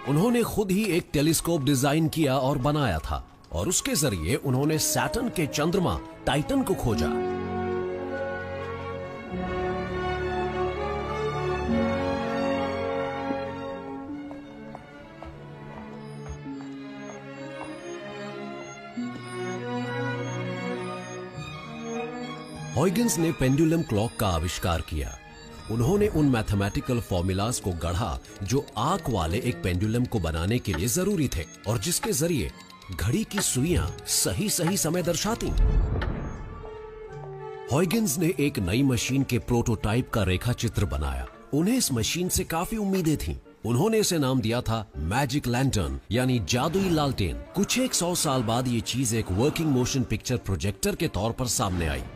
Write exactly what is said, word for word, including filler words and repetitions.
उन्होंने खुद ही एक टेलीस्कोप डिजाइन किया और बनाया था और उसके जरिए उन्होंने सैटर्न के चंद्रमा टाइटन को खोजा। हॉयगन्स ने पेंडुलम क्लॉक का आविष्कार किया। उन्होंने उन मैथमेटिकल फॉर्मूलाज को गढ़ा जो आंख वाले एक पेंडुलम को बनाने के लिए जरूरी थे और जिसके जरिए घड़ी की सुइयां सही सही समय दर्शाती। हॉयगन्स ने एक नई मशीन के प्रोटोटाइप का रेखा चित्र बनाया। उन्हें इस मशीन से काफी उम्मीदें थीं। उन्होंने इसे नाम दिया था मैजिक लैंटर्न यानी जादुई लालटेन। कुछ एक सौ साल बाद ये चीज एक वर्किंग मोशन पिक्चर प्रोजेक्टर के तौर पर सामने आई।